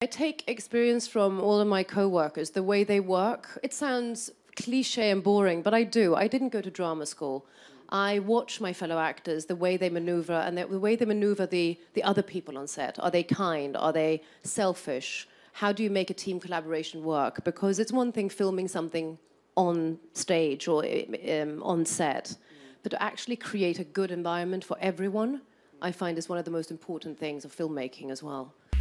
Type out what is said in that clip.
I take experience from all of my co-workers, the way they work. It sounds cliche and boring, but I do. I didn't go to drama school. I watch my fellow actors, the way they maneuver, and the way they maneuver the other people on set. Are they kind? Are they selfish? How do you make a team collaboration work? Because it's one thing filming something on stage or on set, but to actually create a good environment for everyone, I find is one of the most important things of filmmaking as well.